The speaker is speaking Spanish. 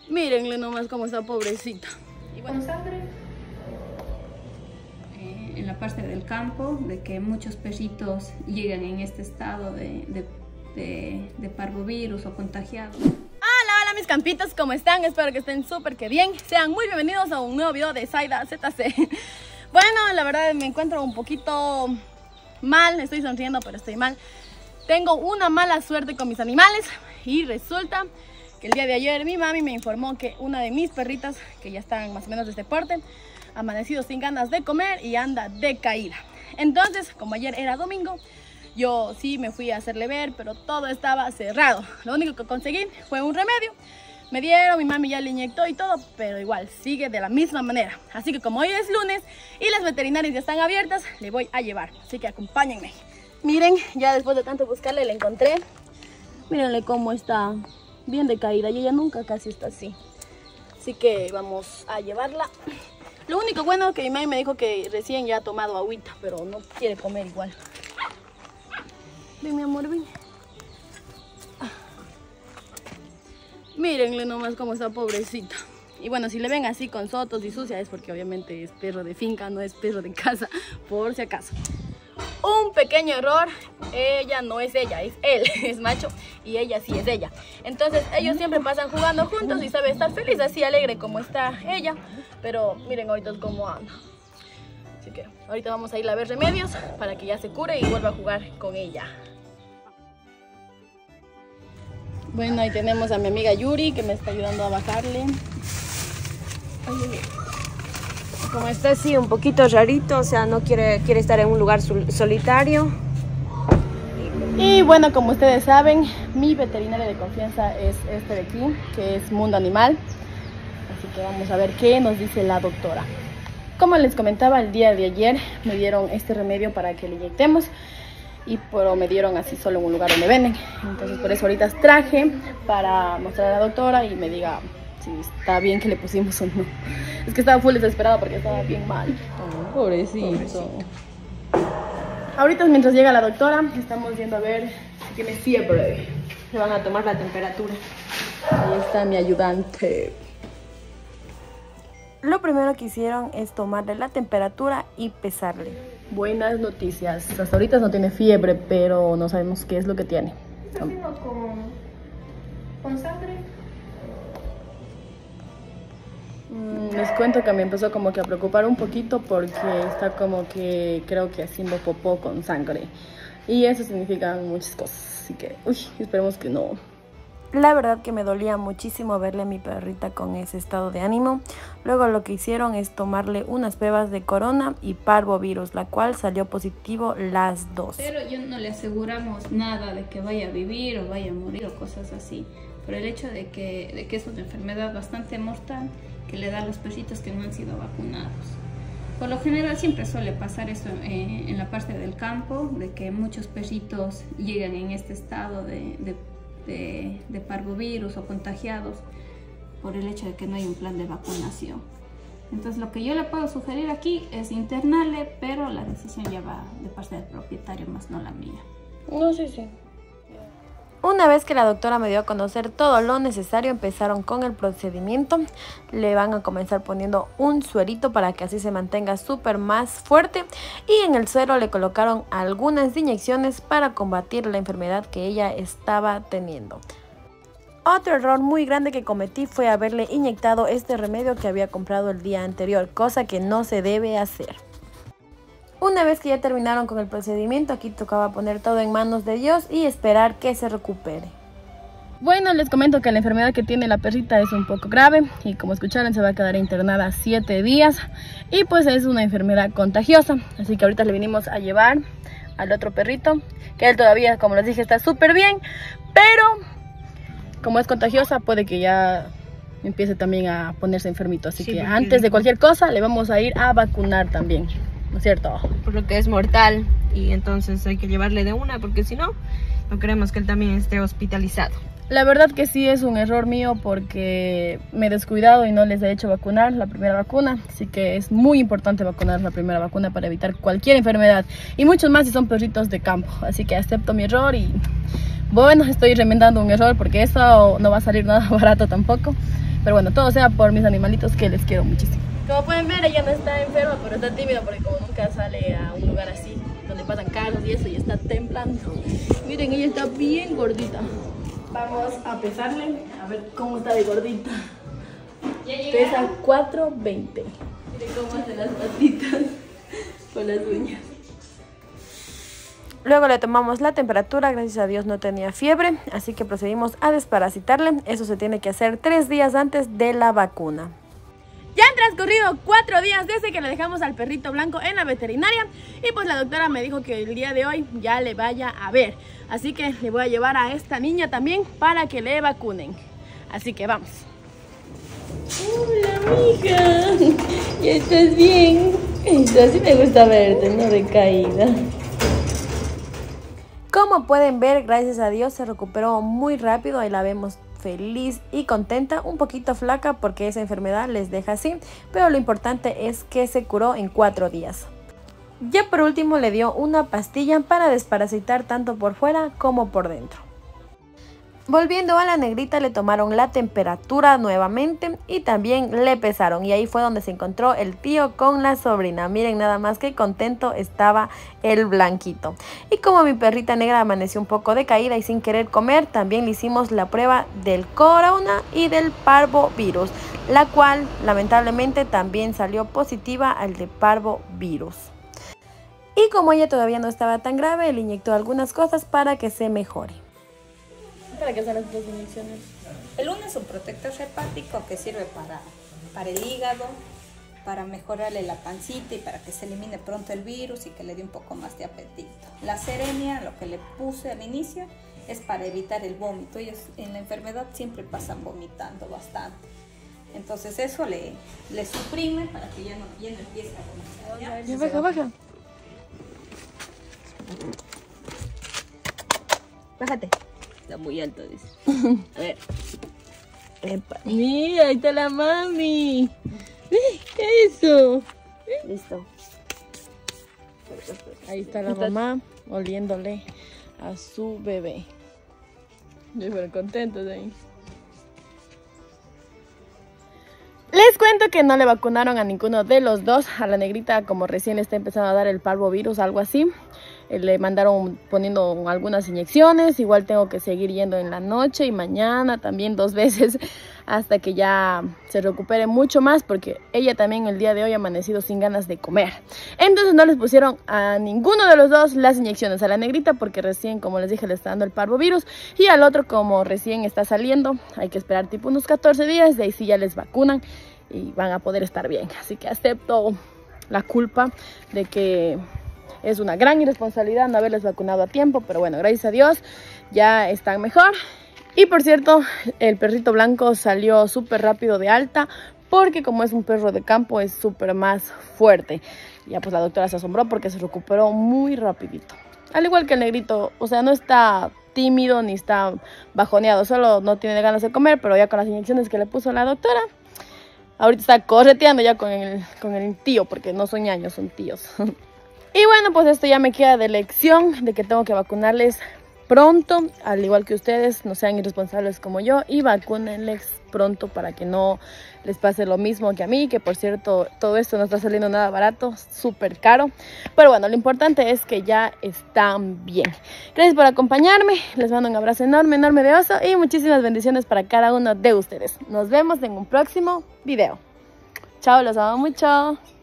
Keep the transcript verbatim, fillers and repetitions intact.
Mírenle nomás cómo está pobrecita. Y bueno, sangre eh, en la parte del campo, de que muchos perritos llegan en este estado de, de, de, de parvovirus o contagiados. Hola, hola mis campitos, ¿cómo están? Espero que estén súper que bien. Sean muy bienvenidos a un nuevo video de Zaida Z C. Bueno, la verdad me encuentro un poquito mal, estoy sonriendo pero estoy mal. Tengo una mala suerte con mis animales y resulta que el día de ayer mi mami me informó que una de mis perritas, que ya están más o menos de este porte, ha amanecido sin ganas de comer y anda decaída. Entonces, como ayer era domingo, yo sí me fui a hacerle ver, pero todo estaba cerrado. Lo único que conseguí fue un remedio. Me dieron, mi mami ya le inyectó y todo, pero igual sigue de la misma manera. Así que como hoy es lunes y las veterinarias ya están abiertas, le voy a llevar. Así que acompáñenme. Miren, ya después de tanto buscarle, la encontré. Mírenle cómo está, bien decaída, y ella nunca casi está así. Así que vamos a llevarla. Lo único bueno que mi mami me dijo que recién ya ha tomado agüita, pero no quiere comer igual. Ven, mi amor, ven. Mírenle nomás cómo está pobrecita. Y bueno, si le ven así con sotos y sucia es porque obviamente es perro de finca, no es perro de casa, por si acaso. Un pequeño error, ella no es ella, es él, es macho, y ella sí es ella. Entonces ellos siempre pasan jugando juntos y sabe estar feliz, así alegre como está ella. Pero miren ahorita cómo anda. Así que ahorita vamos a ir a ver remedios para que ya se cure y vuelva a jugar con ella. Bueno, ahí tenemos a mi amiga Yuri que me está ayudando a bajarle. Ay, como está así un poquito rarito, o sea, no quiere, quiere estar en un lugar sol, solitario. Y bueno, como ustedes saben, mi veterinaria de confianza es este de aquí, que es Mundo Animal. Así que vamos a ver qué nos dice la doctora. Como les comentaba, el día de ayer me dieron este remedio para que le inyectemos. Y pero me dieron así solo en un lugar donde venden. Entonces por eso ahorita traje para mostrar a la doctora y me diga si está bien que le pusimos o no. Es que estaba full desesperada porque estaba bien mal. Oh, pobrecito. pobrecito. Ahorita mientras llega la doctora, estamos viendo a ver si tiene fiebre. Le van a tomar la temperatura. Ahí está mi ayudante. Lo primero que hicieron es tomarle la temperatura y pesarle. Buenas noticias. Hasta ahorita no tiene fiebre, pero no sabemos qué es lo que tiene. ¿Está haciendo con, con sangre? Mm, les cuento que me empezó como que a preocupar un poquito porque está como que creo que haciendo popó con sangre. Y eso significa muchas cosas. Así que, uy, esperemos que no. La verdad que me dolía muchísimo verle a mi perrita con ese estado de ánimo. Luego lo que hicieron es tomarle unas pruebas de corona y parvovirus, la cual salió positivo las dos. Pero yo no le aseguramos nada de que vaya a vivir o vaya a morir o cosas así. Por el hecho de que, de que es una enfermedad bastante mortal que le da a los perritos que no han sido vacunados. Por lo general siempre suele pasar eso eh, en la parte del campo, de que muchos perritos llegan en este estado de... de De, de parvovirus o contagiados por el hecho de que no hay un plan de vacunación. Entonces lo que yo le puedo sugerir aquí es internarle, pero la decisión ya va de parte del propietario, más no la mía. No, sí, sí. Una vez que la doctora me dio a conocer todo lo necesario, empezaron con el procedimiento. Le van a comenzar poniendo un suerito para que así se mantenga súper más fuerte. Y en el suero le colocaron algunas inyecciones para combatir la enfermedad que ella estaba teniendo. Otro error muy grande que cometí fue haberle inyectado este remedio que había comprado el día anterior, cosa que no se debe hacer. Una vez que ya terminaron con el procedimiento, aquí tocaba poner todo en manos de Dios y esperar que se recupere. Bueno, les comento que la enfermedad que tiene la perrita es un poco grave y como escucharon se va a quedar internada siete días y pues es una enfermedad contagiosa. Así que ahorita le vinimos a llevar al otro perrito, que él todavía, como les dije, está súper bien, pero como es contagiosa puede que ya empiece también a ponerse enfermito. Así sí, que antes de cualquier cosa le vamos a ir a vacunar también. ¿No es cierto? Por lo que es mortal y entonces hay que llevarle de una porque si no, no queremos que él también esté hospitalizado. La verdad que sí es un error mío porque me he descuidado y no les he hecho vacunar la primera vacuna. Así que es muy importante vacunar la primera vacuna para evitar cualquier enfermedad. Y muchos más si son perritos de campo. Así que acepto mi error y bueno, estoy remendando un error porque eso no va a salir nada barato tampoco. Pero bueno, todo sea por mis animalitos que les quiero muchísimo. Como pueden ver, ella no está enferma, pero está tímida porque como nunca sale a un lugar así donde pasan carros y eso, y está temblando. Miren, ella está bien gordita. Vamos a pesarle, a ver cómo está de gordita. Pesa cuatro veinte. Miren cómo hace las patitas con las uñas. Luego le tomamos la temperatura, gracias a Dios no tenía fiebre, así que procedimos a desparasitarle. Eso se tiene que hacer tres días antes de la vacuna. Ya han transcurrido cuatro días desde que le dejamos al perrito blanco en la veterinaria y pues la doctora me dijo que el día de hoy ya le vaya a ver. Así que le voy a llevar a esta niña también para que le vacunen. Así que vamos. Hola, mija. ¿Ya estás bien? Así me gusta verte, no de caída. Como pueden ver, gracias a Dios se recuperó muy rápido. Ahí la vemos feliz y contenta, un poquito flaca porque esa enfermedad les deja así, pero lo importante es que se curó en cuatro días. Ya por último le dio una pastilla para desparasitar tanto por fuera como por dentro. Volviendo a la negrita, le tomaron la temperatura nuevamente y también le pesaron, y ahí fue donde se encontró el tío con la sobrina. Miren nada más que contento estaba el blanquito. Y como mi perrita negra amaneció un poco decaída y sin querer comer, también le hicimos la prueba del corona y del parvovirus, la cual lamentablemente también salió positiva al de parvovirus. Y como ella todavía no estaba tan grave, le inyectó algunas cosas para que se mejore. ¿Para qué son las dos inyecciones? El uno es un protector hepático que sirve para, para el hígado, para mejorarle la pancita y para que se elimine pronto el virus y que le dé un poco más de apetito. La Serenia, lo que le puse al inicio, es para evitar el vómito. Ellos en la enfermedad siempre pasan vomitando bastante. Entonces eso le, le suprime para que ya no, ya no empiece a vomitar. Ya, baja, baja. Bájate. Está muy alto, dice. A ver. Epa. Mira, ahí está la mami. ¿Qué es eso? Listo. Ahí está la mamá oliéndole a su bebé. Yo súper contentos ahí. Les cuento que no le vacunaron a ninguno de los dos. A la negrita, como recién le está empezando a dar el parvovirus, algo así, le mandaron poniendo algunas inyecciones. Igual tengo que seguir yendo en la noche y mañana también dos veces hasta que ya se recupere mucho más, porque ella también el día de hoy ha amanecido sin ganas de comer. Entonces no les pusieron a ninguno de los dos las inyecciones. A la negrita porque recién, como les dije, le está dando el parvovirus, y al otro como recién está saliendo, hay que esperar tipo unos catorce días, de ahí sí ya les vacunan y van a poder estar bien. Así que acepto la culpa de que es una gran irresponsabilidad no haberles vacunado a tiempo, pero bueno, gracias a Dios ya están mejor. Y por cierto, el perrito blanco salió súper rápido de alta, porque como es un perro de campo es súper más fuerte. Ya pues la doctora se asombró porque se recuperó muy rapidito. Al igual que el negrito, o sea, no está tímido ni está bajoneado, solo no tiene ganas de comer, pero ya con las inyecciones que le puso la doctora, ahorita está correteando ya con el, con el tío, porque no son ñaños, son tíos. Y bueno, pues esto ya me queda de lección de que tengo que vacunarles pronto, al igual que ustedes, no sean irresponsables como yo y vacúnenles pronto para que no les pase lo mismo que a mí, que por cierto todo esto no está saliendo nada barato, súper caro, pero bueno, lo importante es que ya están bien. Gracias por acompañarme, les mando un abrazo enorme, enorme de oso y muchísimas bendiciones para cada uno de ustedes. Nos vemos en un próximo video. Chao, los amo mucho.